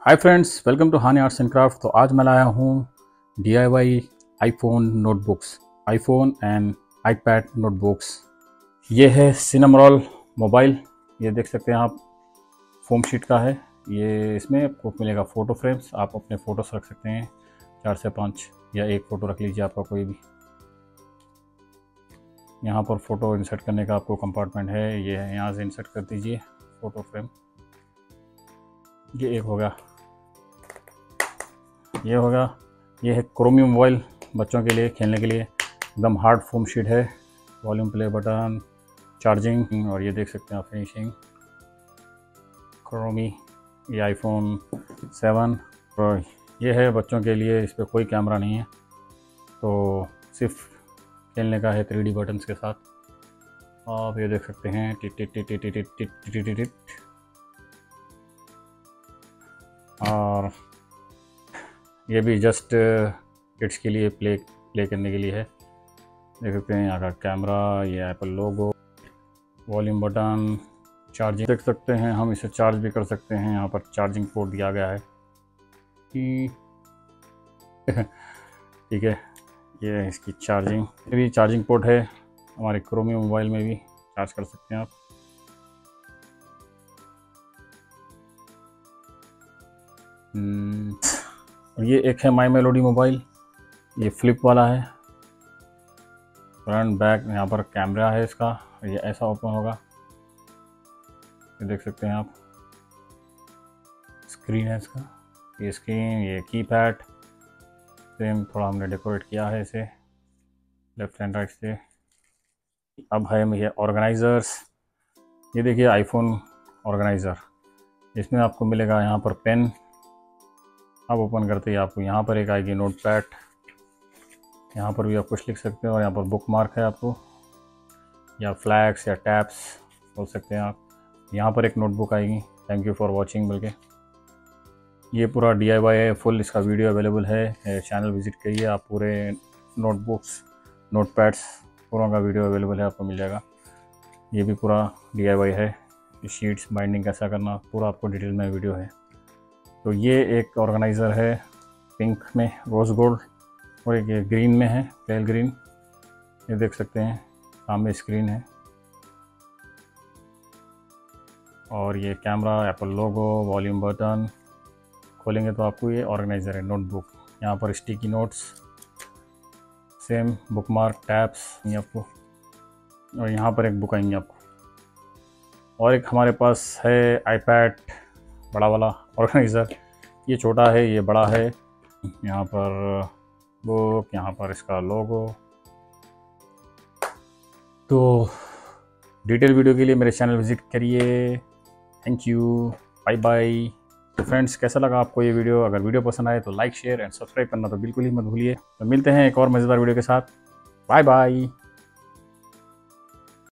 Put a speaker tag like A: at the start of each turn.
A: Hi friends, welcome to Hani arts and craft. तो आज मैं लाया हूँ DIY iPhone notebooks, iPhone and iPad notebooks. ये है सिनेमरोल मोबाइल, ये देख सकते हैं आप, फोम शीट का है ये। इसमें आपको मिलेगा फ़ोटो फ्रेम्स, आप अपने फ़ोटोस रख सकते हैं 4 से 5 या एक फ़ोटो रख लीजिए आपका कोई भी। यहाँ पर फ़ोटो इंसर्ट करने का आपको कंपार्टमेंट है, ये है, यहाँ से इंसर्ट कर दीजिए फ़ोटो फ्रेम। ये एक हो गया, ये होगा। ये है क्रोमियम मोबाइल, बच्चों के लिए खेलने के लिए, एकदम हार्ड फोम शीट है। वॉल्यूम प्ले बटन, चार्जिंग, और ये देख सकते हैं आप फिनिशिंग क्रोमी। ये आईफोन 7 और ये है बच्चों के लिए, इस पर कोई कैमरा नहीं है, तो सिर्फ खेलने का है 3D बटन्स के साथ। आप ये देख सकते हैं टिट टिट टिट टिट टिट टिट टिट टिट टिट। और ये भी जस्ट किड्स के लिए प्ले करने के लिए है। देख सकते हैं यहाँ का कैमरा, ये Apple logo, volume button, charging देख सकते हैं, हम इसे चार्ज भी कर सकते हैं। यहाँ पर चार्जिंग पोर्ट दिया गया है ठीक है। ये है इसकी चार्जिंग, ये भी चार्जिंग पोर्ट है। हमारे क्रोमियम मोबाइल में भी चार्ज कर सकते हैं आप। और ये एक है माई मेलोडी मोबाइल, ये फ्लिप वाला है, फ्रंट बैक, यहाँ पर कैमरा है इसका, ये ऐसा ओपन होगा, ये देख सकते हैं आप। स्क्रीन है इसका, ये स्क्रीन, ये कीपैड, सेम थोड़ा हमने डेकोरेट किया है इसे लेफ्ट एंड राइट से। अब है ये ऑर्गेनाइज़र्स, ये देखिए आईफोन ऑर्गेनाइज़र, इसमें आपको मिलेगा यहाँ पर पेन। अब ओपन करते ही आपको यहाँ पर एक आएगी नोटपैड, यहाँ पर भी आप कुछ लिख सकते हैं, और यहाँ पर बुक मार्क है आपको, या फ्लैग्स या टैब्स बोल सकते हैं आप। यहाँ पर एक नोटबुक आएगी, थैंक यू फॉर वॉचिंग बोल के। ये पूरा DIY है फुल, इसका वीडियो अवेलेबल है, चैनल विजिट करिए आप। पूरे नोटबुक्स, नोटपैड्स, पूरा का वीडियो अवेलेबल है, आपको मिल जाएगा। ये भी पूरा DIY है, शीट्स बाइंडिंग कैसा करना, पूरा आपको डिटेल में वीडियो है। तो ये एक ऑर्गेनाइज़र है पिंक में रोज़ गोल्ड, और एक ये ग्रीन में है पेल ग्रीन, ये देख सकते हैं सामने स्क्रीन है। और ये camera, Apple logo, volume button, खोलेंगे तो आपको ये ऑर्गेनाइज़र है नोटबुक। यहाँ पर sticky notes, same bookmark, tabs ये आपको, और यहाँ पर एक बुक आएंगी आपको। और एक हमारे पास है आईपैड बड़ा वाला ऑर्गेनाइज़र, ये छोटा है, ये बड़ा है। यहाँ पर बुक, यहाँ पर इसका लोगो। तो डिटेल वीडियो के लिए मेरे चैनल विजिट करिए। Thank you, bye bye. तो फ्रेंड्स, कैसा लगा आपको ये वीडियो? अगर वीडियो पसंद आए तो लाइक, शेयर एंड सब्सक्राइब करना तो बिल्कुल ही मत भूलिए। तो मिलते हैं एक और मज़ेदार वीडियो के साथ। Bye bye.